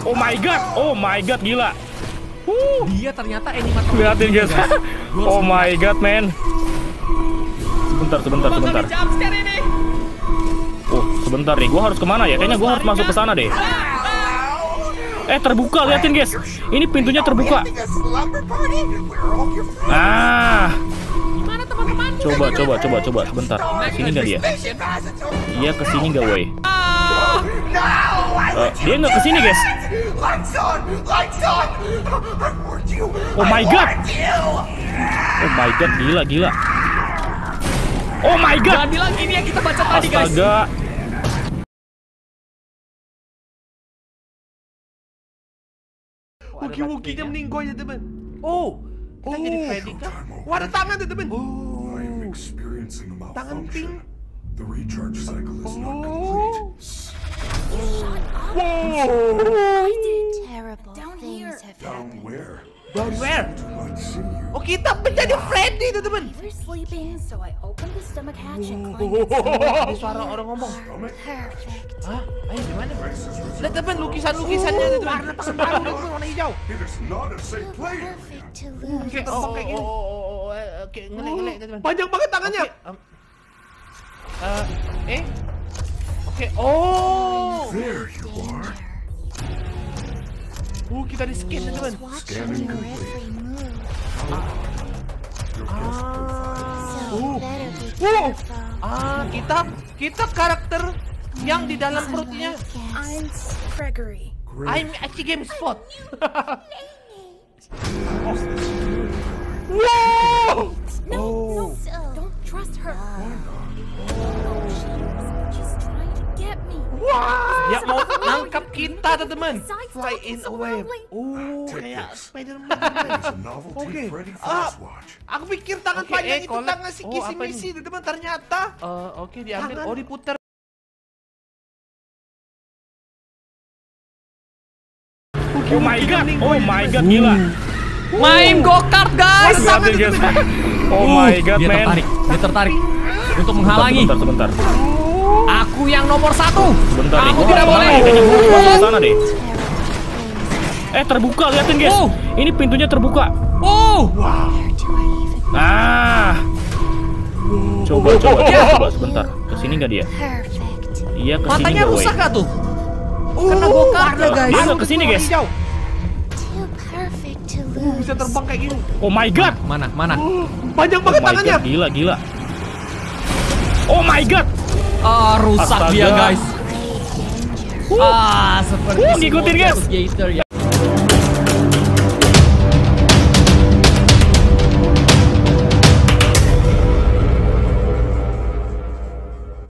Oh my god, gila. Dia ternyata animator. Lihatin guys. Oh my god, man. Sebentar. Oh, sebentar nih. Gua harus kemana ya? Kayaknya gua harus masuk ke sana deh. Terbuka, liatin guys. Ini pintunya terbuka. Gimana teman-teman? Coba sebentar. Kesini nggak dia? Iya, kesini nggak, woi? Dia nggak kesini guys. Oh my god, gila. Oh my god. Jangan bilang ini yang kita baca tadi guys. Astaga. Wuki-wukinya meninggoy ya teman. Oh, kita jadi Freddy kah? Wah, ada tangan tuh teman. Tangan pink. The recharge cycle is not Wow. I did terrible things have down happened. where? Down where? Let's see you. Oh, kita menjadi Freddy tuh teman. We were sleeping, so I opened the stomach hatch and Ada suara orang ngomong. perfect. Hah? Ayo gimana? Lihat teman lukisan-lukisannya tuh warna tangan baru tuh warna hijau. It is not a safe play. Perfect to lose. Oke, kayak gini. Oke, ngelek teman. Panjang banget tangannya. Oke. Oh. There you are. Kita di scan teman. Watching your every move. Your guest profile. So better be careful. Kita karakter yang di dalam perutnya. I'm Gregory. I'm Aci Game Spot. No, don't trust her. She's trying to get me. Wah, ya mau nangkap kita teman. Besides, Fly don't in so a web. early. Kayak Spider-Man. It's a novelty Oke. Freddy Flash Watch. Aku pikir tangan Oke, panjang itu collect. tangan si kisi-misi teman, ternyata Oke, diambil. tangan. Oh, diputar. Oh my god, gila. Main go-kart guys. Lihatin guys. Oh my god, Dia man. tertarik untuk menghalangi. Sebentar. Aku yang nomor 1. Sebentar nih. Kamu Gua tidak harus boleh. kemana ya? Kayaknya gua harus masuk ke sana deh. Terrible things. Terbuka, liatin guys. Oh. Ini pintunya terbuka. Where do I even Coba sebentar. Kesini nggak dia? perfect? Iya, kesini Matanya nggak, woi? rusak gak tuh? Kena go-kart ya guys. Dia nggak kesini guys. Too perfect to lose. Bisa terbang kayak gini. Oh my god. Mana? Panjang Oh banget my tangannya. god, gila. Oh my god. Rusak Astaga. dia guys. Great danger. Seperti Ngikutin, guys. Gator ya.